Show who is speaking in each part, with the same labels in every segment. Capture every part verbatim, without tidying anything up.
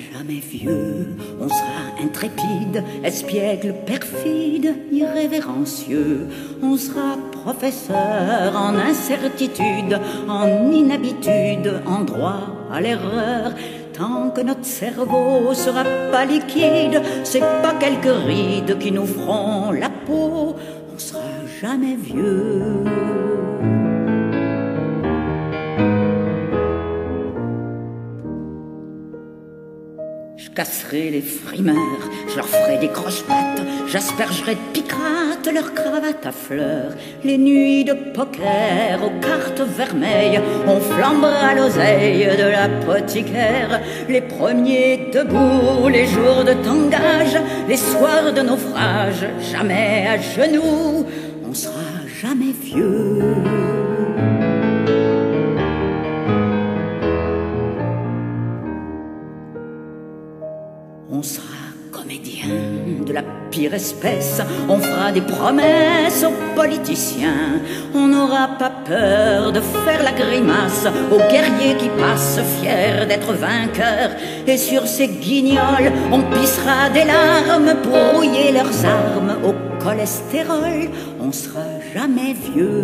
Speaker 1: jamais vieux, on sera intrépide, espiègle, perfide, irrévérencieux. On sera professeur en incertitude, en inhabitude, en droit à l'erreur. Tant que notre cerveau sera pas liquide, c'est pas quelques rides qui nous feront la peau, on sera jamais vieux. Je casserai les frimeurs, je leur ferai des croche-pattes, j'aspergerai de picrate leurs cravates à fleurs. Les nuits de poker aux cartes vermeilles, on flambera l'oseille de l'apothicaire. Les premiers debout, les jours de tangage, les soirs de naufrage, jamais à genoux, on sera jamais vieux. On sera comédien de la pire espèce, on fera des promesses aux politiciens. On n'aura pas peur de faire la grimace aux guerriers qui passent fiers d'être vainqueurs. Et sur ces guignols, on pissera des larmes pour rouiller leurs armes au cholestérol. On sera jamais vieux.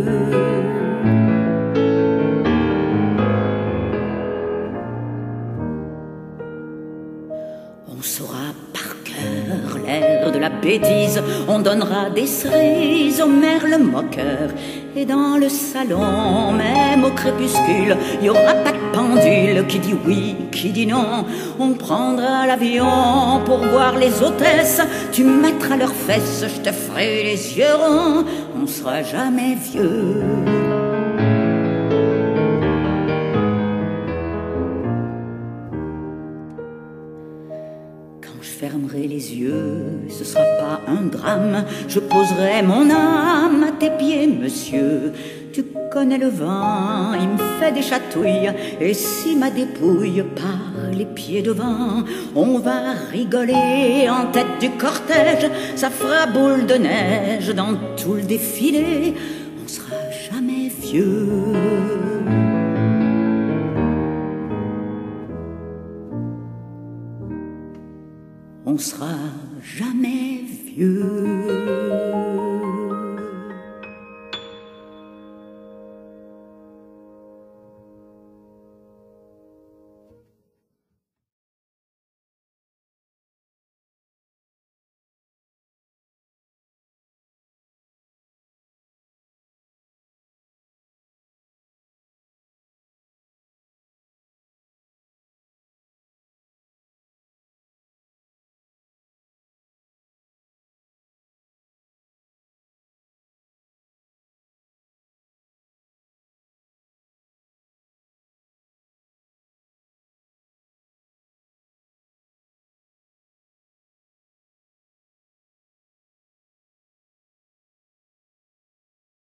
Speaker 1: On saura par cœur l'air de la bêtise, on donnera des cerises au merle moqueur. Et dans le salon, même au crépuscule, il y aura pas de pendule qui dit oui, qui dit non. On prendra l'avion pour voir les hôtesses, tu mettras leurs fesses, je te ferai les yeux ronds. On sera jamais vieux. Je fermerai les yeux, ce sera pas un drame, je poserai mon âme à tes pieds, monsieur. Tu connais le vent, il me fait des chatouilles, et si ma dépouille part les pieds devant, on va rigoler en tête du cortège, ça fera boule de neige dans tout le défilé, on sera jamais vieux. On sera jamais vieux.